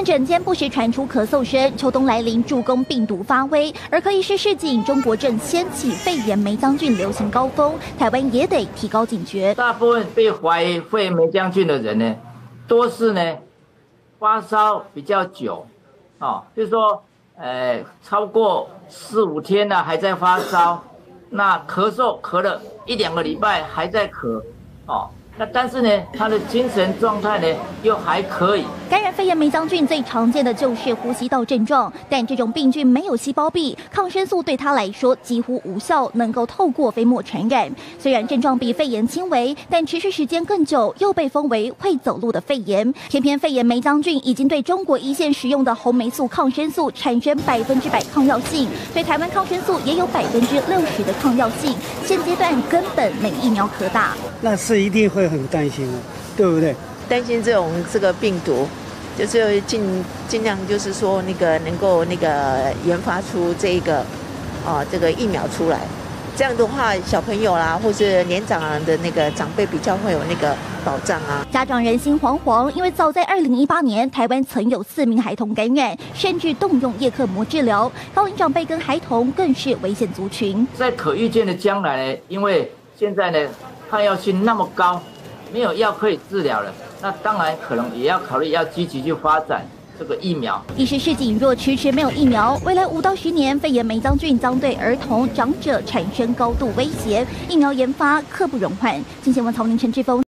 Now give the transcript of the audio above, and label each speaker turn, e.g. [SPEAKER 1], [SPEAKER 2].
[SPEAKER 1] 诊间不时传出咳嗽声，秋冬来临，助攻病毒发威。而科医师示警，中国正掀起肺炎梅将军流行高峰，台湾也得提高警觉。
[SPEAKER 2] 大部分被怀疑肺炎梅将军的人呢，多是呢发烧比较久，比如说超过4、5天呢还在发烧，那咳嗽咳了1、2个礼拜还在咳，那但是呢，他的精神状态呢又还可以。
[SPEAKER 1] 感染肺炎梅将军最常见的就是呼吸道症状，但这种病菌没有细胞壁，抗生素对他来说几乎无效，能够透过飞沫传染。虽然症状比肺炎轻微，但持续时间更久，又被封为会走路的肺炎。偏偏肺炎梅将军已经对中国一线使用的红霉素抗生素产生100%抗药性，对台湾抗生素也有60%的抗药性。现阶段根本没疫苗可打，
[SPEAKER 3] 那是一定会很担心的，对不对？
[SPEAKER 4] 担心这个病毒，就是尽量就是说能够研发出这个疫苗出来，这样的话小朋友啦或是年长的长辈比较会有保障啊。
[SPEAKER 1] 家长人心惶惶，因为早在2018年，台湾曾有4名孩童感染，甚至动用叶克膜治疗。高龄长辈跟孩童更是危险族群。
[SPEAKER 2] 在可预见的将来呢，因为现在呢抗药性那么高，没有药可以治疗了，那当然可能也要考虑要积极去发展这个疫苗。
[SPEAKER 1] 医师示警，若迟迟没有疫苗，未来5到10年，肺炎梅将军将对儿童、长者产生高度威胁。疫苗研发刻不容缓。新新闻曹宁、陈志峰。